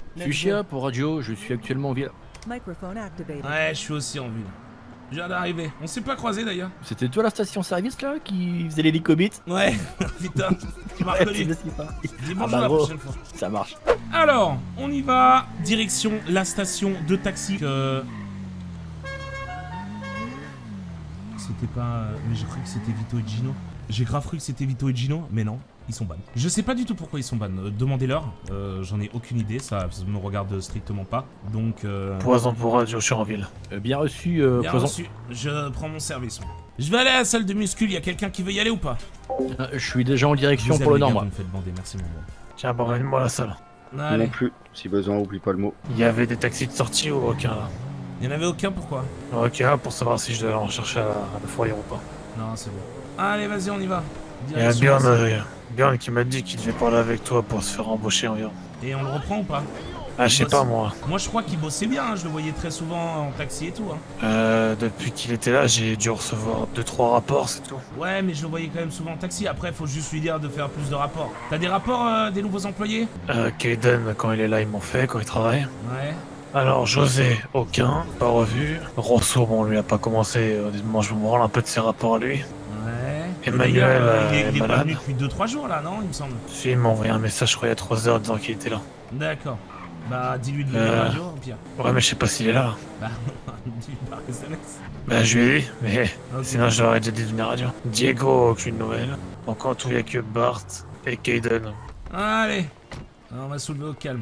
Fuchsia pour radio, je suis actuellement en ville. Ouais, je suis aussi en ville. Je viens d'arriver. On s'est pas croisé d'ailleurs. C'était toi la station-service là qui faisait l'hélicobit? Ouais, putain, tu m'as reconnu. Dis bonjour la prochaine fois. Ça marche. Alors, on y va. Direction la station de taxi. C'était pas... Mais j'ai cru que c'était Vito et Gino. J'ai grave cru que c'était Vito et Gino, mais non, ils sont ban. Je sais pas du tout pourquoi ils sont ban. Demandez-leur, j'en ai aucune idée, ça me regarde strictement pas. Donc... Poison pour radio, je suis en ville. Bien reçu, Bien Poison. reçu, je prends mon service. Je vais aller à la salle de muscule, y a quelqu'un qui veut y aller ou pas? Je suis déjà en direction pour le nord, moi. Vous me faites bander, merci mon gars. Tiens, bon, ramène-moi à la salle. Allez. Non plus, si besoin, oublie pas le mot. Il y avait des taxis de sortie ou aucun là? Il y en avait aucun, pourquoi? Aucun pour savoir si je devais en chercher à la foyer ou pas. Non, c'est bon. Allez, vas-y, on y va. Il y a Bjorn qui m'a dit qu'il devait parler avec toi pour se faire embaucher environ. Et on le reprend ou pas? Ah, je sais pas moi. Moi, je crois qu'il bossait bien, hein. Je le voyais très souvent en taxi et tout. Hein. Depuis qu'il était là, j'ai dû recevoir 2-3 rapports, c'est tout. Ouais, mais je le voyais quand même souvent en taxi. Après, faut juste lui dire de faire plus de rapports. T'as des rapports des nouveaux employés? Kaden, quand il est là, il m'en fait, quand il travaille. Ouais. Alors, José, aucun, pas revu. Rosso, bon, lui a pas commencé, honnêtement, je me branle un peu de ses rapports à lui. Ouais. Emmanuel il est pas malade. venu depuis 2-3 jours là, non, il me semble. Si, il m'a envoyé un message, je crois, il y a 3 heures disant qu'il était là. D'accord. Bah, dis-lui de venir à la radio, au pire. Ouais, mais je sais pas s'il est là. Bah, dis-lui par SMS. Bah, je lui ai dit, mais Ok. sinon, je leur ai déjà dit de venir à la radio. Diego, aucune nouvelle. Donc, en tout, il y a que Bart et Kaden. Allez. On va soulever au calme.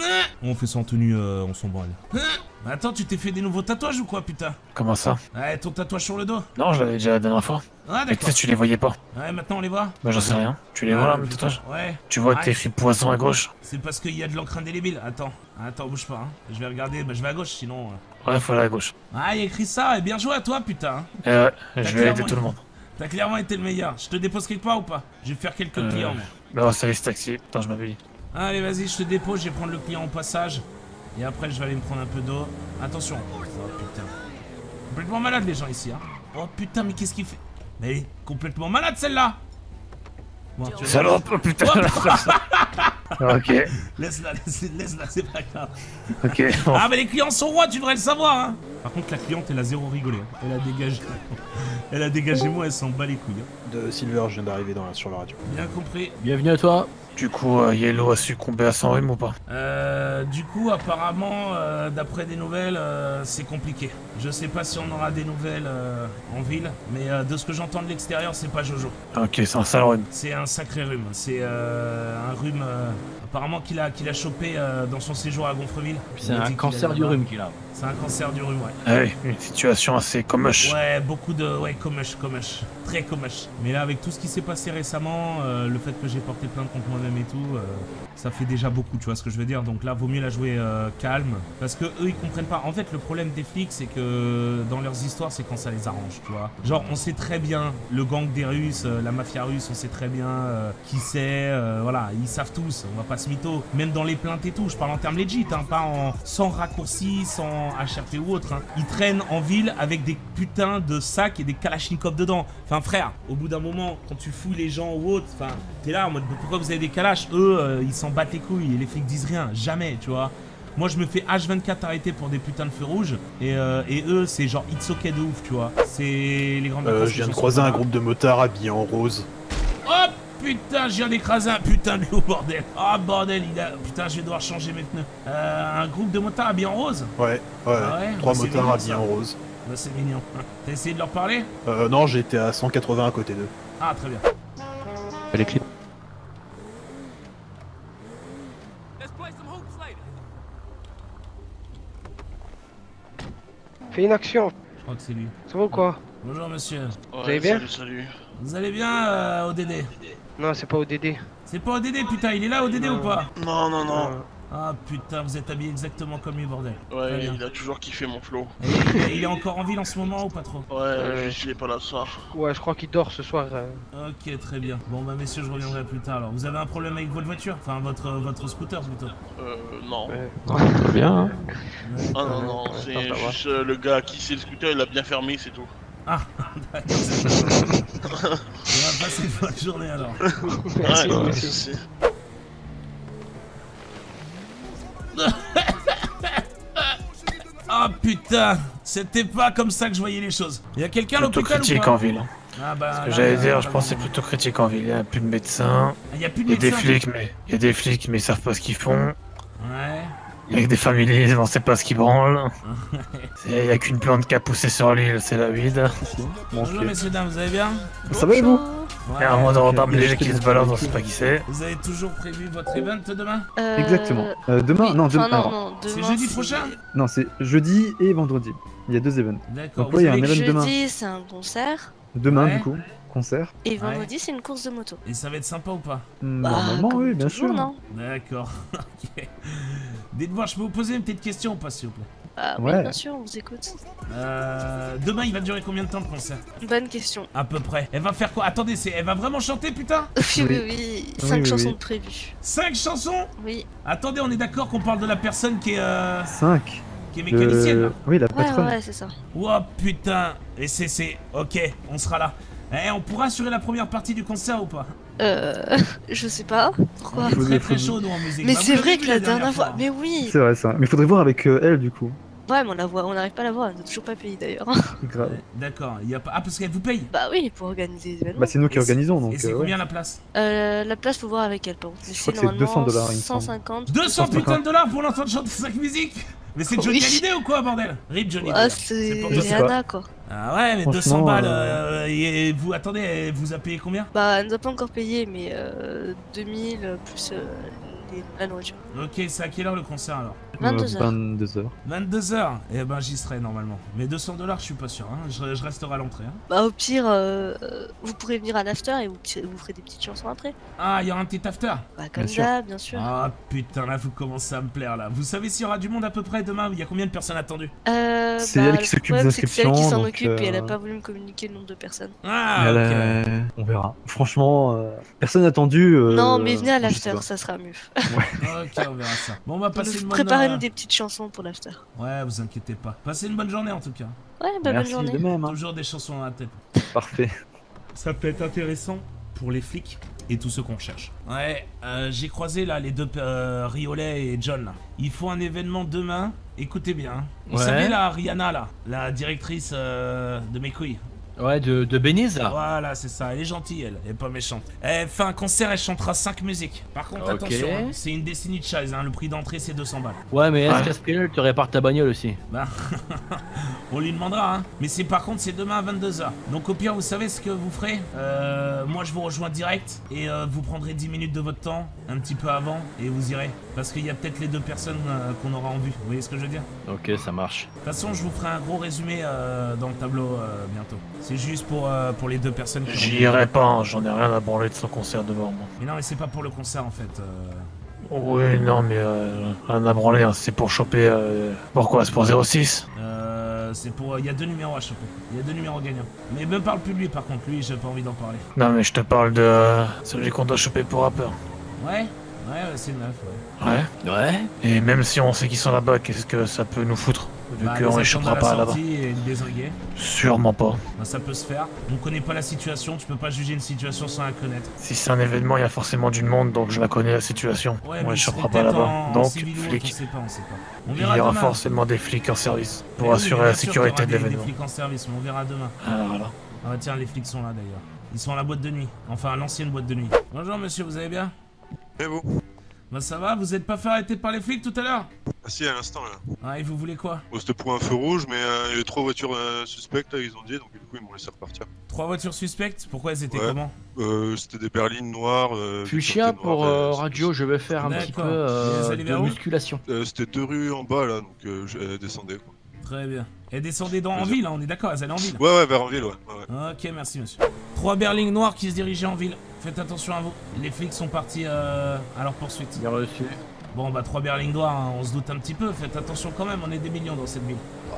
On fait ça en tenue, on s'en branle. Attends, tu t'es fait des nouveaux tatouages ou quoi, putain? Comment ça? Ouais, ton tatouage sur le dos? Non, je l'avais déjà la dernière fois. Ah, Mais d'accord. tu les voyais pas. Ouais, maintenant on les voit? Bah, j'en sais rien. Tu les vois là, mes tatouages? Ouais. Tu vois que Ah, t'es écrit poison à gauche? C'est parce qu'il y a de l'encre indélébile. Attends, bouge pas. Hein. Je vais regarder. Bah, je vais à gauche sinon. Ouais, faut aller à gauche. Ah, il y a écrit ça. Et bien joué à toi, putain. Ouais, T'as je vais aider clairement- tout le monde. T'as clairement été le meilleur. Je te dépose quelque part ou pas? Je vais faire quelques clients. Moi. Bah, ça y est, ce taxi. Putain, je m'avais dit. Allez, vas-y, je te dépose. Je vais prendre le client au passage. Et après, je vais aller me prendre un peu d'eau. Attention. Oh putain. Complètement malade les gens ici. Hein. Oh putain, mais qu'est-ce qu'il fait? Mais elle est complètement malade celle-là. Bon, tu vas- Salope, oh, putain. Ok, Laisse-la, c'est pas grave. ok. Bon. Ah mais les clients sont rois, tu devrais le savoir hein. Par contre la cliente elle a zéro rigolé hein. Elle a dégagé. Elle a dégagé moi, elle s'en bat les couilles hein. De Silver, je viens d'arriver sur la radio. Bien compris. Bienvenue à toi. Du coup, Yellow a succombé à son rhume ou pas? Du coup apparemment d'après des nouvelles c'est compliqué. Je sais pas si on aura des nouvelles en ville. Mais de ce que j'entends de l'extérieur c'est pas Jojo. Ok, c'est un sale rhume. C'est un sacré rhume. C'est un rhume apparemment qu'il a chopé dans son séjour à Gonfreville. C'est Il m'a un dit qu'il cancer allait du là-bas. rhume qu'il a. C'est un cancer du rhume ouais. Ah oui, une situation assez comoche. Ouais, beaucoup de... Ouais, comoche. Très comoche. Mais là, avec tout ce qui s'est passé récemment, le fait que j'ai porté plainte contre moi-même et tout, ça fait déjà beaucoup, tu vois ce que je veux dire. Donc là, vaut mieux la jouer calme. Parce que eux, ils comprennent pas. En fait, le problème des flics, c'est que dans leurs histoires, c'est quand ça les arrange, tu vois. Genre, on sait très bien, le gang des Russes, la mafia russe, on sait très bien qui c'est. Voilà, ils savent tous, on va pas se mytho. Même dans les plaintes et tout, je parle en termes legit, hein, pas sans raccourci, sans HRP ou autre. Hein. Ils traînent en ville avec des putains de sacs et des kalachnikovs dedans. Enfin frère, au bout d'un moment, quand tu fouilles les gens ou autre, enfin, t'es là en mode pourquoi vous avez des kalash? Eux, ils s'en battent les couilles et les flics disent rien, jamais, tu vois. Moi je me fais H24 arrêter pour des putains de feux rouges et eux c'est genre it's okay de ouf, tu vois. C'est les grandes vacances. Je viens de croiser un groupe de motards habillés en rose. Oh putain, je viens d'écraser un putain de loup, bordel. Oh bordel, putain, je vais devoir changer mes pneus. Un groupe de motards habillés en rose? Ouais, Ah ouais, 3 bah, c'est motards mignon, habillés ça. en rose. Bah, c'est mignon. T'as essayé de leur parler? Non, j'étais à 180 à côté d'eux. Ah, très bien. Les clés. Fais une action, Je crois que c'est lui. c'est bon quoi? Bonjour monsieur. Vous allez bien? Salut. Vous allez bien ODD? Non, c'est pas ODD. C'est pas ODD putain, il est là ODD ou pas? Non, non, non. Ah putain, vous êtes habillé exactement comme lui bordel. Très Ouais, bien. il a toujours kiffé mon flow. Et il est encore en ville en ce moment ou pas trop? Ouais, juste il est pas là ce soir. Ouais, je crois qu'il dort ce soir. Ok, très bien. Bon bah messieurs, je reviendrai plus tard alors. Vous avez un problème avec votre voiture? Enfin votre scooter plutôt? Non. Ouais. Très bien. Hein. Ah non, non, c'est ça va. juste le gars qui sait le scooter, il a bien fermé, c'est tout. Ah, d'accord. On va passer une bonne journée alors. Merci, Ouais, merci. c'est... putain, c'était pas comme ça que je voyais les choses. Il y a quelqu'un à Plutôt l'hôpital ou critique pas? en ville. Ah bah, Ce que là, j'allais là, dire, là, je là, pense que c'est là. plutôt critique en ville. Il y a plus de médecins. Il y a plus de Il y a des médecins. flics, mais ils savent pas ce qu'ils font. Ouais. Avec des familiers, on sait pas ce qu'ils branlent. Il y a qu'une plante qui a poussé sur l'île, c'est la weed. Bonjour messieurs, dames, vous allez bien? Ça va et vous? Il y a un mot de retard léger qui se balade, on sait pas qui c'est. Vous avez toujours prévu votre event demain? Exactement. Demain, oui. non, demain. Enfin, alors, non, C'est demain, jeudi prochain? non, c'est jeudi et vendredi. Il y a 2 events. D'accord. Donc, ouais, il y a un event demain. Jeudi, c'est un concert. Demain, Ouais. du coup, concert. Et vendredi, c'est une course de moto. Et ça va être sympa ou pas? Normalement, comme oui, bien toujours, sûr. non? D'accord. Ok. Dites-moi, je peux vous poser une petite question ou pas, s'il vous plaît? Ah oui, Ouais. bien sûr, on vous écoute. Demain, il va durer combien de temps le concert? Bonne question. À peu près. Elle va faire quoi? Attendez, elle va vraiment chanter, putain? Oui, oui, oui. 5 oui, chansons oui. de prévues. 5 chansons? Oui. Attendez, on est d'accord qu'on parle de la personne qui est 5. mécanicienne, là? Oui, la Ouais, patronne. ouais, c'est ça. Oh putain. Et c'est... Ok, on sera là. Eh, on pourra assurer la première partie du concert ou pas? Je sais pas. Pourquoi? On est très très faut- chaud, nous, en musique. Mais Bah, c'est vous l'avez vrai vu que la dernière fois. fois. Mais oui. C'est vrai, ça. Mais il faudrait voir avec elle, du coup. Ouais, mais on n'arrive pas à la voir. Elle n'a toujours pas payé d'ailleurs. Grave. D'accord, il y a pas... Ah, parce qu'elle vous paye? Bah oui, pour organiser les événements. Bah, c'est nous qui Et c'est- organisons, donc. Et c'est ouais. combien la place? La place, faut voir avec elle, par contre. Mais Je crois que c'est c'est $200, normalement il me semble. 150. 200 150. putains de dollars pour l'entendre chanter 5 musiques? Mais c'est Johnny Oui. Hallyday ou quoi, bordel? Rip Johnny Ah, Hallyday. c'est pour Je sais Rihanna, quoi. Ah ouais, mais Franchement, 200 balles, et vous, attendez, elle vous a payé combien? Bah, elle nous a pas encore payé, mais 2000 plus la nourriture. Ok, c'est à quelle heure le concert alors? 22 heures. 22h. 22h? Eh ben j'y serai normalement. Mais 200 dollars, je suis pas sûr, hein. Je resterai à l'entrée. Hein. Bah, au pire, vous pourrez venir à l'after et vous ferez des petites chansons après. Ah, il y aura un petit after? Bah, comme Bien sûr. ça, bien sûr. Ah putain, là vous commencez à me plaire là. Vous savez s'il y aura du monde à peu près demain? Il y a combien de personnes attendues? C'est Bah, elle qui le s'occupe des problème, c'est que c'est elle qui inscriptions, s'en donc, occupe et elle a pas voulu me communiquer le nombre de personnes. Ah, Mais ok. on verra. Franchement, personne attendu. Non, mais venez à je sais l'after, pas. ça sera mieux. Ok, on verra ça. Bon, on va passer une bonne... Préparez-nous des petites chansons pour l'after. Ouais, vous inquiétez pas. Passez une bonne journée en tout cas. Ouais, bah, bonne Merci journée. de même. hein. Toujours des chansons dans la tête. Parfait. Ça peut être intéressant pour les flics et tous ceux qu'on cherche. Ouais, j'ai croisé là les deux Riolet et John là. Il faut un événement demain. Écoutez bien. hein. Vous Ouais. savez la Rihanna là, la directrice de mes couilles. Ouais, de Beniz là. Voilà, c'est ça. Elle est gentille, elle est pas méchante. Elle fait un concert, elle chantera 5 musiques. Par contre, Ok. attention, hein, c'est une Destiny Child. Hein, le prix d'entrée c'est 200 balles. Ouais, mais est-ce Ouais. qu'à ce prix-là, tu répares ta bagnole aussi? Bah, on lui demandera, hein. Mais c'est par contre, c'est demain à 22h. Donc au pire, vous savez ce que vous ferez? Moi, je vous rejoins direct et vous prendrez 10 minutes de votre temps, un petit peu avant, et vous irez. Parce qu'il y a peut-être les deux personnes qu'on aura en vue. Vous voyez ce que je veux dire? Ok, ça marche. De toute façon, je vous ferai un gros résumé dans le tableau bientôt. C'est juste pour les deux personnes. qui J'y irai pas, hein, j'en ai rien à branler de son concert demain. Moi. Mais non, mais c'est pas pour le concert en fait. Oui, non, mais rien à branler, hein, c'est pour choper. Pourquoi? C'est pour 06? C'est pour. Il y a 2 numéros à choper. Il y a 2 numéros gagnants. Mais me parle plus de lui par contre. Lui, j'ai pas envie d'en parler. Non, mais je te parle de celui qu'on doit choper pour rappeur. Ouais, c'est neuf. Ouais. Ouais. Ouais. Et même si on sait qu'ils sont là-bas, qu'est-ce que ça peut nous foutre? Vu Bah, qu'on les les chopera attendre à pas la là-bas. sortie et les désinguer. Sûrement pas. Bah, ça peut se faire. On connaît pas la situation. Tu peux pas juger une situation sans la connaître. Si c'est un événement, il y a forcément du monde, donc je la connais la situation. Ouais, Moi, mais je c'est choperai pas peut-être là-bas. en Donc, civil ou autre, on flic. sait pas. On Il y verra aura demain. forcément des flics en service pour Mais oui, assurer bien la sûr, sécurité t'auras de des l'événement. flics en service, mais on verra demain. Ah, voilà. Ah bah tiens, les flics sont là d'ailleurs. Ils sont à la boîte de nuit. Enfin, à l'ancienne boîte de nuit. Bonjour monsieur, vous allez bien? Et vous? Bah ça va, vous êtes pas fait arrêter par les flics tout à l'heure? Ah si, à l'instant là. Ah, et vous voulez quoi? Bon, c'était pour un feu rouge, mais il y avait 3 voitures suspectes là, ils ont dit, donc du coup ils m'ont laissé repartir. 3 voitures suspectes? Pourquoi elles étaient Ouais. comment? C'était des berlines noires. Fuchsia pour radio, je vais faire un petit peu D'accord. Et vous allez de vers où? musculation. C'était 2 rues en bas là, donc je descendais quoi. Très bien. Elles descendaient en ville, hein, on est d'accord, elles allaient en ville. Ouais, vers en ville, ouais. Ok, merci monsieur. 3 berlines noires qui se dirigeaient en ville. Faites attention à vous. Les flics sont partis à leur poursuite. Bien reçu. Bon bah 3 berlines noires, hein, on se doute un petit peu. Faites attention quand même, on est des millions dans cette ville.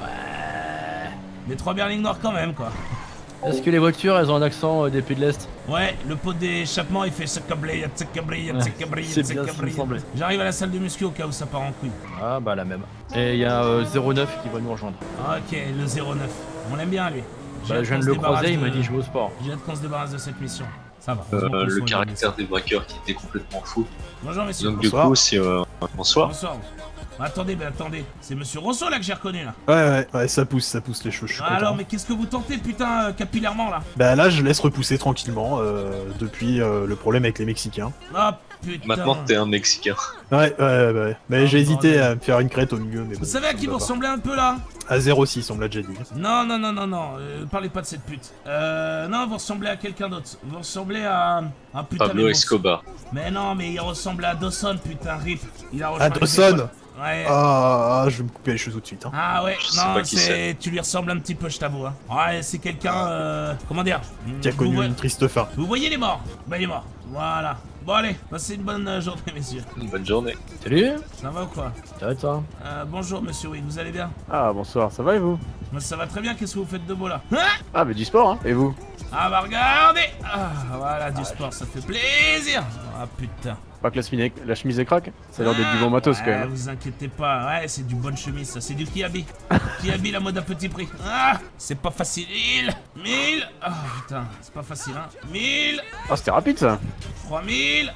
Ouais. Mais 3 berlines noires quand même quoi. Est-ce que les voitures, elles ont un accent des Pays de l'Est? Ouais, le pot d'échappement il fait tsacablé, tsacablé, Ouais, tsacablé, c'est bien ce qui me tsacablé. semblait. J'arrive à la salle de muscu au cas où ça part en couille. Ah bah la même. Et il y a 09 qui va nous rejoindre. Ok, le 09. On l'aime bien lui. J'ai Bah, hâte je viens qu'on de se le débarrasse croiser, il m'a de- dit je vais au sport. J'ai hâte qu'on se débarrasse de cette mission. Ça va. heureusement qu'on Le soit caractère des braqueurs qui était complètement fou. Bonjour messieurs. Donc du Bonsoir. coup, c'est bonsoir. Bonsoir. Attendez, c'est Monsieur Rosso là que j'ai reconnu là. Ouais, ça pousse les cheveux. Je suis Alors, content. mais qu'est-ce que vous tentez, putain, capillairement là? Bah là, je laisse repousser tranquillement depuis le problème avec les Mexicains. Ah putain. Maintenant t'es un Mexicain. Ouais. Mais j'ai hésité bordel. à me faire une crête au milieu, mais bon. Vous savez à qui ça me vous va ressemblez un peu là? pas. À 06, on me l'a déjà dit. Non, parlez pas de cette pute. Non, vous ressemblez à quelqu'un d'autre. Vous ressemblez à un putain Pablo mais Escobar. Mais non, mais il ressemble à Dawson, putain, rip. Il a rejoint Ah, les Dawson écoles. Ouais. Je vais me couper les cheveux tout de suite. Hein. Ah ouais, Je sais pas qui c'est. tu lui ressembles un petit peu, je t'avoue. Hein. Ouais, c'est quelqu'un, comment dire? Qui a Vous connu voyez- une triste fin. Vous voyez les morts? Bah, il est mort. Voilà. Bon, allez, passez une bonne journée, messieurs. Une bonne journée. Salut. Ça va ou quoi? Ça va et toi? Bonjour, monsieur Wick, vous allez bien? Ah bonsoir, ça va et vous? Moi, ça va très bien, qu'est-ce que vous faites de beau là? Hein? Ah mais du sport hein, et vous? Ah bah regardez! Ah voilà, du sport, ça fait plaisir! Ah putain. Pas que la chemise est craque? Ça a l'air d'être du bon matos Ouais, quand même. vous inquiétez pas, ouais, c'est du bonne chemise, ça, c'est du Kiabi. Kiabi, la mode à petit prix. Ah, c'est pas facile. 1000. Ah putain, c'est pas facile, hein. 1000. Ah c'était rapide ça. 3000.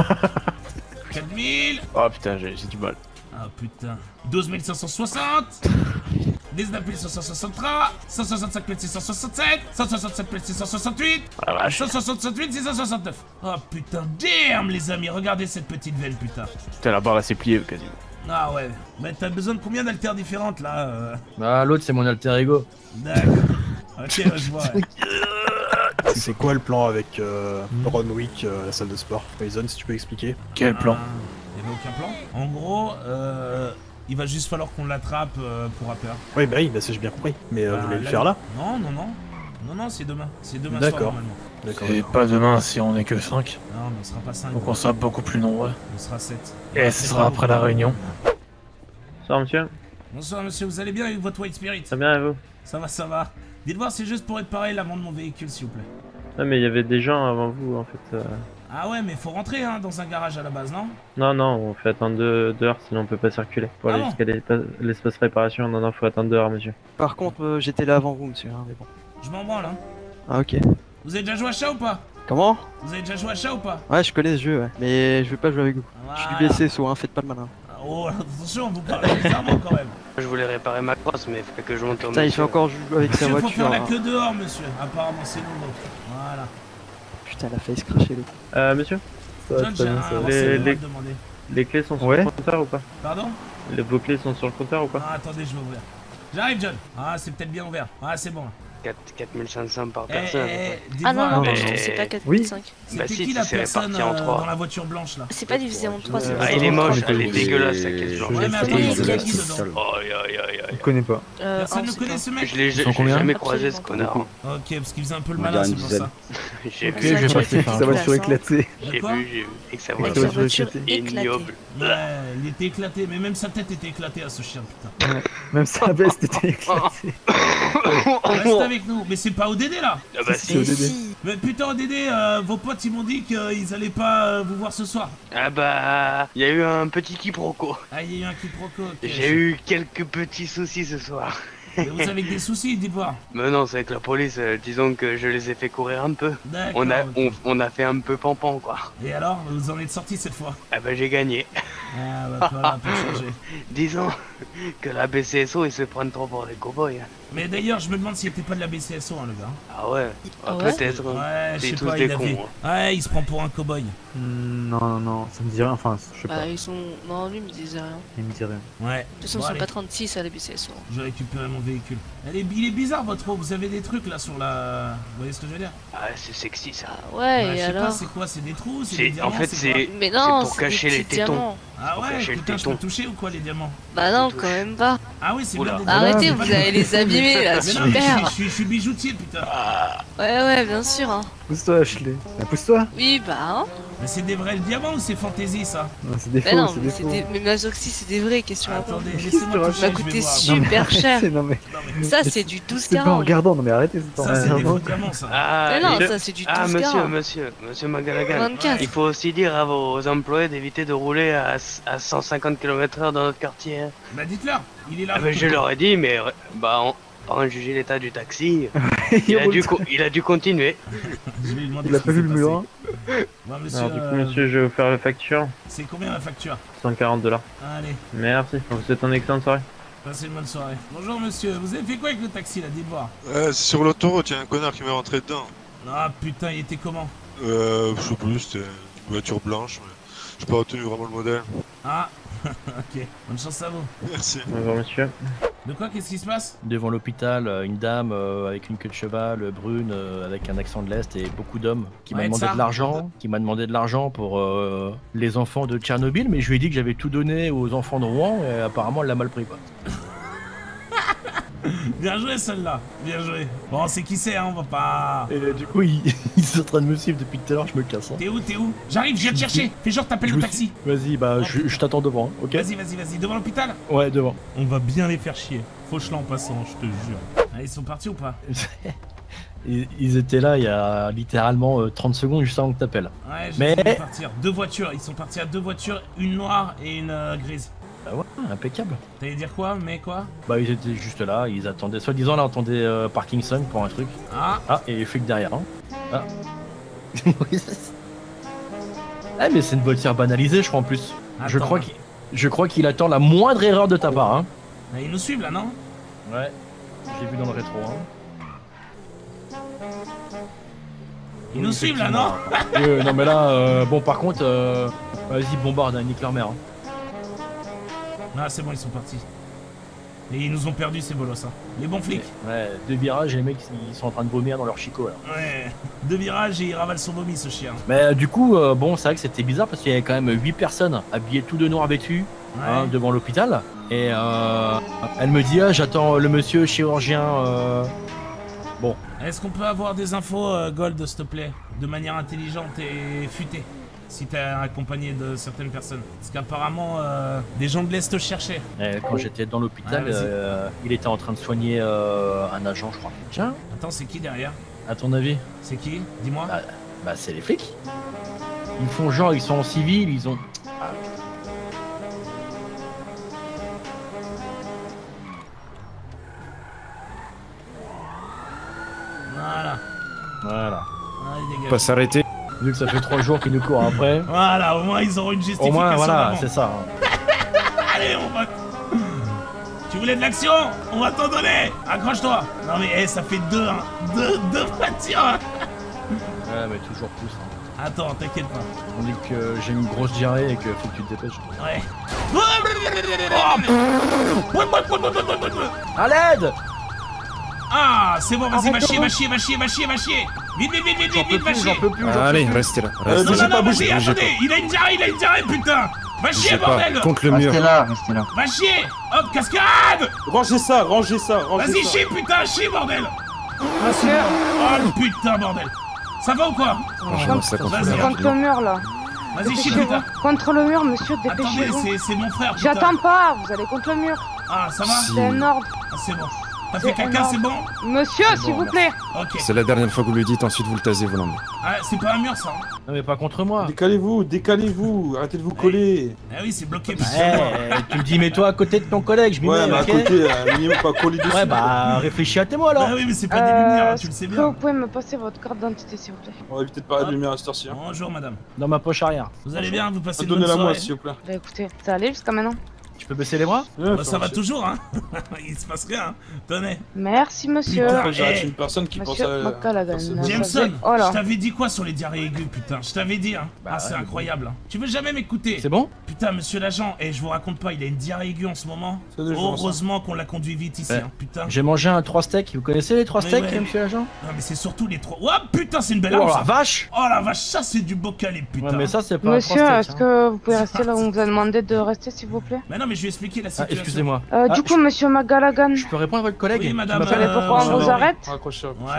4000. Oh putain j'ai du mal. Ah putain. 12 560. 19 563. 165 667. 167 668. Oh la vache. 168 669. Oh putain, damn les amis, regardez cette petite veine, putain. Putain la barre elle s'est pliée quasiment. Ah ouais, mais t'as besoin de combien d'haltères différentes là Bah l'autre c'est mon alter ego. D'accord. Ok, ouais, je vois. Ouais. C'est quoi le plan avec Ron Wick, la salle de sport? Poison, si tu peux expliquer. Quel plan? Il y avait aucun plan. En gros, il va juste falloir qu'on l'attrape pour rappeur. Oui, bah ça j'ai bien compris. Mais vous voulez le là, faire là? Non, c'est demain. C'est demain soir D'accord. normalement. D'accord. Et pas demain si on est que 5. Non, mais on sera pas 5. Donc on sera beaucoup plus nombreux. On sera 7. Et ce sera après la réunion. Bonsoir monsieur. Bonsoir monsieur, vous allez bien avec votre White Spirit? Ça va bien et vous? Ça va. Dites voir, c'est juste pour être pareil l'avant de mon véhicule s'il vous plaît. Ah mais il y avait des gens avant vous en fait. Ah ouais, mais faut rentrer hein, dans un garage à la base, non? Non, on fait attendre 2 heures sinon on peut pas circuler. Pour Ah aller bon jusqu'à l'espace réparation, non, faut attendre 2 heures monsieur. Par contre, j'étais là avant vous, monsieur, hein, mais bon. Je m'en branle hein. Ah, ok. Vous avez déjà joué à chat ou pas? Comment? Vous avez déjà joué à chat ou pas? Ouais, je connais ce jeu, ouais. Mais je vais pas jouer avec vous. Voilà. Je suis blessé, soit, hein, faites pas le malin. Oh, attention, vous parlez bizarrement quand même. Je voulais réparer ma crosse, mais il faut que je monte au Putain, il fait encore jouer avec sa Monsieur, faut voiture. faire la hein. queue dehors, monsieur. Apparemment, c'est nouveau. Voilà. Putain, elle a failli se cracher le. Monsieur John, j'ai un renseignement à te demander. les clés sont sur Ouais. le compteur ou pas? Pardon? Vos clés sont sur le compteur ou pas? Ah, attendez, je vais ouvrir. J'arrive, John. Ah, c'est peut-être bien ouvert. Ah, c'est bon là. 4500 par Eh, personne. Ah non, dites-moi, non, mais- c'est pas 4500. Bah C'était si, qui la c'est personne réparti en 3. dans la voiture blanche là? C'est pas divisé en 3, c'est Ah, il est moche, elle est dégueulasse la caisse blanche. Ouais, mais attendez, il y a qui dedans? Je connais pas. Personne ne connaît ce mec? Je l'ai combien jamais croisé ce connard. Ok, parce qu'il faisait un peu le On malin, dirait c'est une pour dizaine. ça. J'ai Ok, vu, je vais passer par Sa un voiture éclatée. De quoi? j'ai vu. Et que sa Avec voiture sa voiture est éclatée. ignoble. Ouais, il était éclaté, mais même sa tête était éclatée à ce chien, putain. Même sa veste était éclatée. Reste avec nous, mais c'est pas ODD là. Ah bah Si, si. si. Mais putain, ODD, vos potes ils m'ont dit qu'ils allaient pas vous voir ce soir. Ah bah, il y a eu un petit quiproquo. Ah, il y a eu un quiproquo. ok. J'ai eu quelques petits soucis ce soir. Mais vous avez des soucis, dites voir. Mais non, c'est avec la police, disons que je les ai fait courir un peu. D'accord. On a fait un peu pampan quoi. Et alors, vous en êtes sorti cette fois? Ah bah j'ai gagné. Ah bah voilà, pour changer. Disons que la BCSO ils se prennent trop pour des cow-boys. hein. Mais d'ailleurs, je me demande s'il était pas de la BCSO, hein, le gars. Ah ouais, Ah ouais peut-être. Ouais, je C'est sais tous pas, des il avait... cons. Ouais, il se prend pour un cow-boy. Non, ça me dit rien, enfin, je sais pas. Bah, ils sont. Non, lui, il me disait rien. Il me dit rien. Ouais. De toute façon, Bon, ils sont allez, pas 36 à la BCSO. je vais récupérer mon véhicule. Il est bizarre votre eau, vous avez des trucs là sur la... Vous voyez ce que je veux dire? Ah c'est sexy ça. Ah ouais, Bah, et je sais pas, alors? c'est quoi? C'est des trous? C'est C'est- des diamants? en fait, quoi c'est- Mais non, pour c'est cacher des les petits tétons. diamants. Ah pour ouais, cacher le putain, je peux téton. toucher ou quoi les diamants? Bah non, touche. quand même pas. Ah oui, c'est Oula. bien des diamants. Arrêtez, c'est vous pas allez des- les abîmer là, Mais non, mais super. je suis bijoutier, putain. Ouais, bien sûr. Hein. Pousse-toi, Ashley. Pousse-toi. Oui, bah. Hein. Mais c'est des vrais diamants ou c'est fantaisie ça? Non, c'est des Bah faux, non, c'est mais des c'est faux. des. Mais Mazoxy, c'est des vrais, question à Attendez, Qu'est-ce laissez-moi que tu toucher, Ça je m'a vais coûté voir. super cher. Non, Non mais, Ça, c'est du 12 c'est pas en carats. regardant, non mais arrêtez, c'est pas Ça, c'est des regardant. faux diamants ça. Ah, Mais non, et- ça, c'est du 12 ah carats. monsieur Magalagan. 24. Il faut aussi dire à vos employés d'éviter de rouler à 150 km/h dans notre quartier. hein. Bah dites-leur, il est là. Ah bah, je leur ai dit, mais bah Par en juger l'état du taxi, il a dû continuer. Je vais lui demander Il a ce pas qui vu s'est le passé. mur. Bon, monsieur, Alors, du coup, monsieur, je vais vous faire la facture. c'est combien la facture? 140 $. Allez, Merci. Je vous souhaite une excellente soirée. passez une bonne soirée. Bonjour monsieur, vous avez fait quoi avec le taxi là, dites voir? C'est sur l'autoroute, y'a un connard qui m'est rentré dedans. Ah putain, il était comment? Je sais plus, c'était une voiture blanche, mais j'ai pas retenu vraiment le modèle. Ah, ok, bonne chance à vous. Merci. Bonjour, monsieur. De quoi, qu'est-ce qui se passe? Devant l'hôpital, une dame avec une queue de cheval, brune, avec un accent de l'Est et beaucoup d'hommes qui m'a Ouais, demandé ça. de l'argent, pour les enfants de Tchernobyl, mais je lui ai dit que j'avais tout donné aux enfants de Rouen et apparemment elle l'a mal pris quoi. Bien joué celle-là, bien joué. Bon, c'est qui c'est, hein, on va pas... Et du coup ils sont en train de me suivre depuis tout à l'heure, je me casse. Hein. T'es où? J'arrive, je viens te chercher. Fais genre t'appelles Je le me taxi. Vas-y, bah je t'attends devant, hein, ok? Vas-y, devant l'hôpital? Ouais, devant. On va bien les faire chier. Fauche-la en passant, je te jure. Ah, ils sont partis ou pas? Ils étaient là il y a littéralement 30 secondes juste avant que t'appelles. Ouais, Mais- j'ai partir. 2 voitures, ils sont partis à 2 voitures, une noire et une grise. Bah ouais, impeccable. T'allais dire quoi, mais quoi? Bah ils étaient juste là, ils attendaient, soi-disant là, on attendait Parkinson pour un truc. Ah, Et les flics derrière. Hein. Ah. Ah mais c'est une voiture banalisée je crois en plus. Attends, Je crois qu'il attend la moindre erreur de ta part. Hein. bah, ils nous suivent là, non? Ouais, j'ai vu dans le rétro. Hein. Ils nous suivent là, non? Non mais là, bon par contre, vas-y bombarde, hein, nique leur mère. Hein. Ah, c'est bon, ils sont partis. Et ils nous ont perdu ces bolos, hein. Les bons flics. Ouais, 2 virages et les mecs ils sont en train de vomir dans leur chicot là. Ouais, 2 virages et il ravale son vomi, ce chien. Mais du coup, bon c'est vrai que c'était bizarre parce qu'il y avait quand même 8 personnes habillées tout de noir vêtues Ouais. hein, devant l'hôpital. Et elle me dit, ah j'attends le monsieur chirurgien. Bon. Est-ce qu'on peut avoir des infos, Gold, s'il te plaît? De manière intelligente et futée. Si t'es accompagné de certaines personnes. Parce qu'apparemment, des gens de l'Est te cherchaient. Quand j'étais dans l'hôpital, Ouais, vas-y. il était en train de soigner un agent, je crois. Tiens, Attends, c'est qui derrière? à ton avis? C'est qui? Dis-moi. Bah c'est les flics. Ils font genre, ils sont en civil, ils ont... Ah. Voilà. Voilà. Allez, dégage. Pas s'arrêter. Vu que ça fait 3 jours qu'ils nous courent après. Voilà, au moins ils auront une justification. Au moins, voilà, d'avant. c'est ça. Hein. Allez, on va... Tu voulais de l'action? On va t'en donner. Accroche-toi. Non mais, ça fait 2, hein. Deux voitures, hein. Ouais, mais toujours plus. Hein. Attends, t'inquiète pas. On dit que j'ai une grosse diarrhée et que faut que tu te dépêches. Ouais. À l'aide! Ah, c'est bon, vas-y, va chier. Vite, va chier. J'en peux plus. Allez, restez là. Restez Non, là. vas-y, bougez attendez, pas. il a une diarrhée, putain. Va chier, Bougez pas. bordel. Contre le mur. Restez là. Va chier. Hop, cascade. Rangez ça. Vas-y, chie, putain, chie, bordel. Oh, putain, bordel. Ça va ou quoi? Franchement, ça contre le Vas-y, mur. Contre le mur là. Vas-y, chie, putain. Contre le mur, monsieur, Attendez, dépêchez-vous. c'est mon frère, putain. J'attends pas, vous allez contre le mur. Ah, ça va? C'est un ordre. Ah, c'est bon. T'as fait C'est caca, énorme. c'est bon? Monsieur, s'il vous plaît. Ok. C'est la dernière fois que vous lui dites, ensuite vous le tasez, vous l'emmenez. Ah, c'est pas un mur, ça. Hein. Non, mais pas contre moi. Décalez-vous. Arrêtez de vous coller. Ah oui, c'est bloqué. Tu me dis, mets-toi à côté de ton collègue, je m'y Ouais, mets, mais à ok? côté, minimum pas coller dessus. Ouais, bah réfléchis à tes mots alors. Ah oui, mais c'est pas des lumières, tu le sais Est-ce que vous bien. pouvez me passer votre carte d'identité, s'il vous plaît? On va éviter de parler de lumière à cette heure-ci. Hein. Bonjour, madame. Dans ma poche arrière. Vous allez bien? Vous passez une bonne Donnez-la moi, soirée? s'il vous plaît. Bah écoutez, ça allait jusqu'à maintenant. Tu peux baisser les bras? Bah, ça va toujours, hein. Il se passe rien, hein. Tenez. Merci, monsieur. Putain, J'arrête eh. une personne qui pense Monsieur à... McCallaghan. Jameson, Oh là. je t'avais dit quoi sur les diarrhées aiguës, putain? Je t'avais dit, hein. Bah Ah, c'est ouais, incroyable. Hein. Tu veux jamais m'écouter? C'est bon? Putain, monsieur l'agent, et je vous raconte pas, il a une diarrhée aiguë en ce moment. Ça doit jouer ensemble. Heureusement qu'on l'a conduit vite ici, Ouais. hein. Putain. J'ai mangé un 3 steaks. Vous connaissez les 3 Mais steaks, ouais. monsieur l'agent? Non, mais c'est surtout les 3. Oh putain, c'est une belle Oh arme, la ça. vache! Oh la vache, ça c'est du beau calibre, putain. Ouais, mais ça, c'est pas Monsieur, un 3 est-ce steaks. Hein. que vous pouvez rester là où on vous a demandé de rester, s'il vous plaît? Mais non, mais je vais expliquer la Ah, situation. excusez-moi. Du coup, monsieur McGallaghan, Je peux répondre à votre collègue Oui, qui madame, m'appelle pourquoi on vous arrête? Raccrochez. Ouais.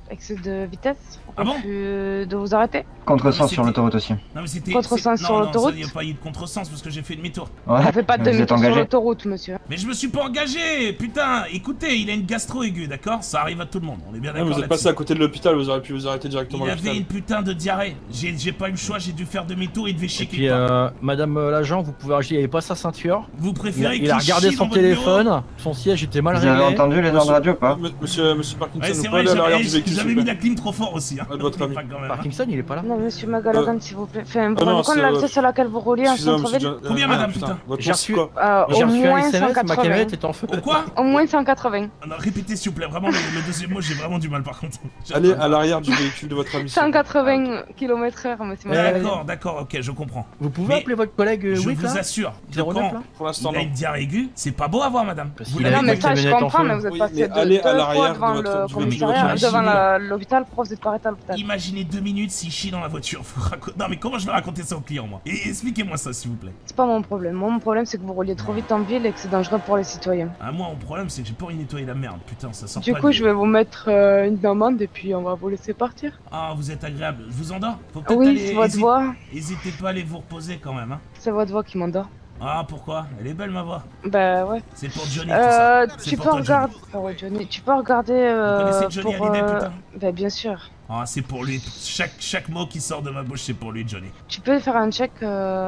excès de vitesse. Ah bon De vous arrêter. Contresens sur l'autoroute aussi. Non mais c'était... Contresens sur l'autoroute. Il n'y a pas eu de contresens parce que j'ai fait demi-tour. Ouais, On fait pas de vous êtes demi-tour sur engagé. l'autoroute, monsieur. Mais je me suis pas engagé. Putain, écoutez, il a une gastro aiguë, d'accord? Ça arrive à tout le monde, on est bien Ouais, d'accord vous êtes là-dessus. passé à côté de l'hôpital, vous auriez pu vous arrêter directement Il à avait l'hôpital. une putain de diarrhée. J'ai pas eu le choix, j'ai dû faire demi-tour, il devait chier Et puis, quelque part. madame l'agent, vous pouvez agir, il avait pas sa ceinture. Vous préférez Il a qu'il regardé chie son dans votre bureau? téléphone, son siège était mal Vous réglé. avez entendu les ordres radio ou pas? Monsieur Parkinson, Ouais, c'est vous pouvez vrai, aller à l'arrière du véhicule, j'avais s'il mis vous la plaît. clim trop fort aussi. Hein. De votre ami. Pas quand même, hein. Parkinson, il est pas là. Non, monsieur Magalagan, s'il vous plaît. Enfin, vous Ah non, rendez compte de c'est- la vitesse à laquelle vous rouliez en Excusez-moi, centre-ville? monsieur Combien, madame, putain Votre J'ai nom, c'est reçu, quoi j'ai Au reçu un moins SMS, ma 180. camionnette est en feu. Au quoi? Au moins 180. Non, répétez s'il vous plaît, vraiment le deuxième mot j'ai vraiment du mal par contre. Allez à l'arrière du véhicule de votre ami. s'il vous plaît. 180 km/h, monsieur Magalagan. D'accord, ok, je comprends. Vous pouvez Mais appeler votre collègue je Wick, vous là assure, que 09, quand là Pour l'instant, il a non. une diarrhée aiguë, c'est pas beau à voir, madame. Parce Vous qu'il l'avez a Non, une mais ça, je camionnette en comprends, feu. mais vous êtes Oui, passé mais deux allez à fois l'arrière de devant votre- le du commissariat, véhicule. devant Imagine- l'hôpital, pour vous êtes pas arrêté à l'hôpital. Imaginez 2 minutes s'il chie dans la voiture. Non mais comment je vais raconter ça au client moi? Et expliquez-moi ça s'il vous plaît. C'est pas mon problème. Moi, mon problème, c'est que vous rouliez trop vite en ville et que c'est dangereux pour les citoyens. Ah moi mon problème c'est que j'ai pas envie de nettoyer la merde. Putain ça sort Du pas. coup, je vais vous mettre une amende et puis on va vous laisser partir. Ah vous êtes agréable. Je vous endors? Faut peut-être Oui, aller- c'est votre voix. Hésitez pas à aller vous reposer quand même hein. C'est votre voix qui m'endort. Ah pourquoi? Elle est belle ma voix. Bah ouais. C'est pour Johnny tout ça. C'est Tu pour peux toi, regarder. Ah ouais, Johnny. Tu peux regarder. connaissez Johnny pour, Hallyday, putain Bah bien sûr. Ah c'est pour lui. Chaque mot qui sort de ma bouche c'est pour lui Johnny. Tu peux faire un check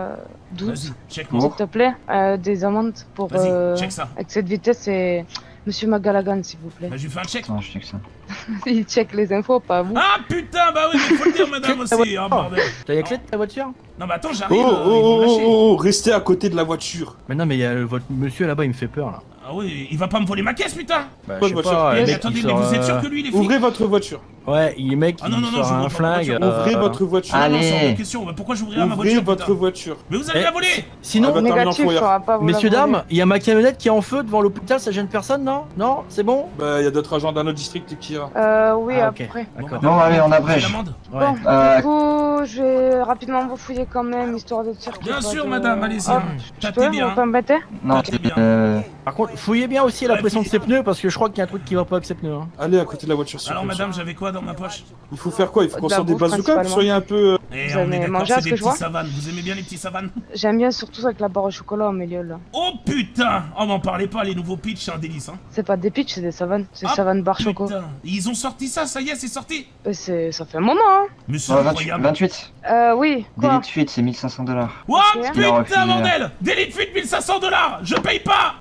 12, Vas-y, check-moi. s'il te plaît. Des amendes pour Vas-y, check ça. excès de vitesse et Monsieur Magalagan, s'il vous plaît. Bah je lui fais un check. Non, je check ça. Il check les infos, pas vous. Ah putain bah oui mais faut le dire madame aussi. Oh bordel. T'as les clés de ta voiture? Non mais attends Oh, j'arrive. oh, ils vont me lâcher. oh, restez à côté de la voiture. Mais non, mais il y a votre monsieur là-bas, il me fait peur là. Ah oui, il va pas me voler ma caisse, putain! Bah, Pas je de sais voiture. pas, Mais le mec, attendez, il mais sort, vous êtes sûr que lui, il est flic? Ouvrez votre voiture. Ouais, il mec, Ah non, non, il non, sort un j'ouvre pas ma flingue. voiture. Ouvrez votre voiture. Ah non, c'est hors Allez. de question. Mais pourquoi j'ouvrirais ma Ouvrez voiture, votre putain? voiture. Mais vous allez Eh, la voler! Sinon, Ah bah, t'as Négatif, rien on va pas vous messieurs, la voler. dames, il y a ma camionnette qui est en feu devant l'hôpital, ça gêne personne, non? Non, c'est bon? Bah, il y a d'autres agents d'un autre district qui ira. Oui, Ah, ok. après. D'accord. Bon, allez, on J'ai abrège. l'amende. Ouais. Bon, du coup, je vais rapidement vous fouiller quand même, histoire d'être sûr qu'il y a Bien pas sûr, de- madame, allez-y. Hop, hein. je Tâtez peux, bien. vous pas m'embêter? Non, très bien. Par contre, fouillez bien aussi la Ouais, pression de fouillez. ses pneus parce que je crois qu'il y a un truc qui va pas avec ses pneus. Hein. Allez à côté de la voiture. s'il Alors, vous plaît. madame, j'avais quoi dans ma poche? Il faut faire quoi? Il faut qu'on De la sorte des bouffe, bazookas, que vous principalement. soyez un peu. Eh, Vous on avez est d'accord, mangé à c'est ce des que je petits vois savanes. Vous aimez bien les petits savanes? J'aime bien surtout avec la barre au chocolat au milieu là. Oh putain! Oh, m'en parlez pas, les nouveaux pitchs, c'est un délice, hein. C'est pas des pitchs, c'est des savanes. C'est Ah, savanes barre choco. Putain, ils ont sorti ça, ça y est, c'est sorti! Ça fait un moment, hein. Mais c'est 28. incroyable! 28. Oui, quoi? Délit de fuite, c'est 1500 $. What? Ok. Il a refusé. Putain, bordel! Délit de fuite, 1500 $! Je paye pas!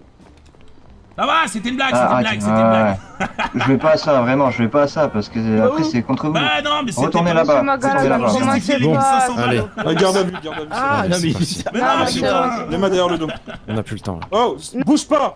Ça va, c'était une blague, c'était une Ah, blague, ok, c'était une blague. Je vais pas à ça, vraiment, je vais pas à ça parce que après c'est contre vous. Bah non, mais c'était Retournez pas- là-bas. Monsieur Retournez Magalagan, là-bas. commencez Bon. pas. 500 Allez. Garde à vue, garde à vue. Ah, non, mais. Mais non, Ah, mais c'est putain! vrai. Les mains derrière le dos. On a plus le temps là. Oh, bouge pas!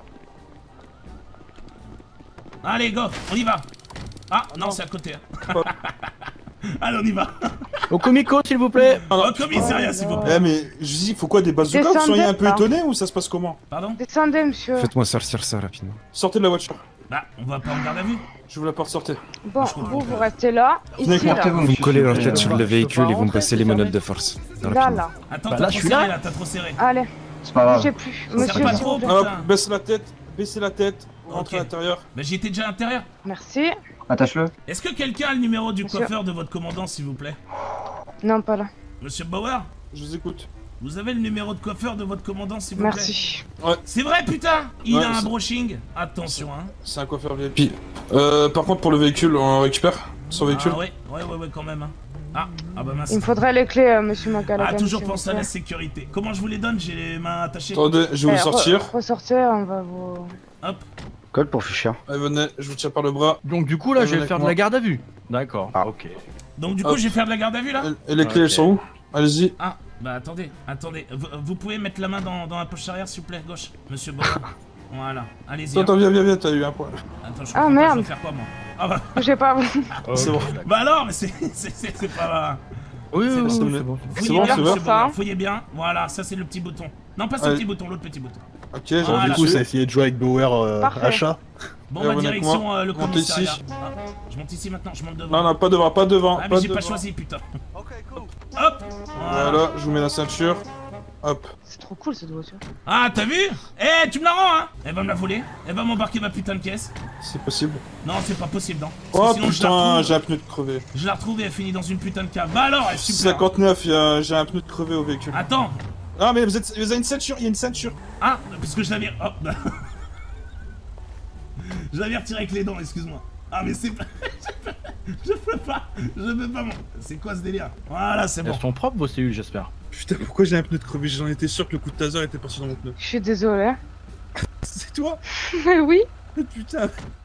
Allez, go, on y va! Ah, non, c'est à côté. hein. Allez, on y va! Au comico, s'il vous plaît. Au commissariat, s'il vous plaît! Eh, mais je dis, il faut quoi, des bazookas? Vous Descendez soyez un peu pas. étonné ou ça se passe comment? Pardon? Descendez, monsieur. Faites-moi sortir ça rapidement. Sortez de la voiture. Bah, on va pas en garde à vue. Je vous la porte, sortez. Bon, vous restez là. Venez Ici, avec moi. là. Portez-vous, Vous me monsieur, collez leur s'il vous tête sur plaît. le véhicule et vous me rentrer, passez les c'est menottes fermé. de force. Là, Rapidement. là. Attends, Bah, t'as là, trop je suis serré là. là, t'as trop serré. Allez, C'est pas grave. bougez plus. Serre Monsieur, pas s'il trop, vous plaît. putain. Hop, baisse la tête, rentrez Ok. à l'intérieur. Bah, j'étais déjà à l'intérieur. Merci. Attache-le. Est-ce que quelqu'un a le numéro du Monsieur. coiffeur de votre commandant, s'il vous plaît? Non, pas là. Monsieur Bauer, Je vous écoute. vous avez le numéro de coiffeur de votre commandant, s'il vous plaît? Merci. C'est vrai, putain! Il Ouais, a un c'est- brushing. Attention, hein. C'est un coiffeur VIP. Par contre, pour le véhicule, on récupère son véhicule. Ah ouais, quand même, hein. Ah bah mince. Il me faudrait les clés, monsieur Magalagan. Ah, toujours s'il vous penser à plaît. la sécurité. Comment je vous les donne? J'ai les mains attachées. Attendez, je vais vous sortir. Ressortez, on va vous... Hop. Code pour Fischer. Allez, venez, je vous tiens par le bras. Donc, du coup, là, Venez je vais avec faire de moi. la garde à vue. D'accord. Ah. Ok. Donc, du coup, Hop. je vais faire de la garde à vue, là? Et les clés, elles sont où? Allez-y. Ah, bah attendez. Vous pouvez mettre la main dans la poche arrière, s'il vous plaît, gauche, monsieur Bauer. Voilà, allez-y. Attends, viens, t'as eu un point. Attends, je Ah, comprends pas, merde. je vais faire quoi, moi? Ah bah, Bougez pas. C'est bon. bah alors, mais c'est pas... Oui, oui, oui, c'est oui, bon. c'est bon. C'est Fouillez bon, bien, c'est monsieur bon. Bauer, fouillez bien. Voilà, ça c'est le petit bouton. Non, pas ce Allez. petit bouton, l'autre petit bouton. Ok, j'ai Voilà. Du envie coup, de ça a essayé de jouer avec Bauer Parfait. achat. Bon, Allez, bah venez avec direction moi. le Montez commissariat. ici. Ah, je monte ici maintenant, je monte devant. Non, non, pas devant, pas devant. Ah, pas mais j'ai pas devant. choisi, putain. Hop. Voilà. Voilà, je vous mets la ceinture. Hop. C'est trop cool cette voiture. Ah, t'as vu? Eh, tu me la rends, hein? Elle va me la voler. Elle va m'embarquer ma putain de caisse. C'est possible. Non, c'est pas possible, non. Oh Sinon, putain, j'ai un pneu de crevé. je la retrouve et elle finit dans une putain de cave. Bah alors, elle est super. 59, j'ai un pneu de crevé au véhicule. Attends. Ah mais vous avez une ceinture, il y a une ceinture. Ah, parce que je l'avais... Oh, bah. Je l'avais retiré avec les dents, excuse-moi. Ah mais c'est pas... Je peux pas, mon... C'est quoi ce délire? Voilà, c'est bon. Elles sont propres vos cellules, j'espère. Putain, pourquoi j'ai un pneu de crevé? J'en étais sûr que le coup de taser était parti dans mon pneu. Je suis désolé. C'est toi? Oui. Putain.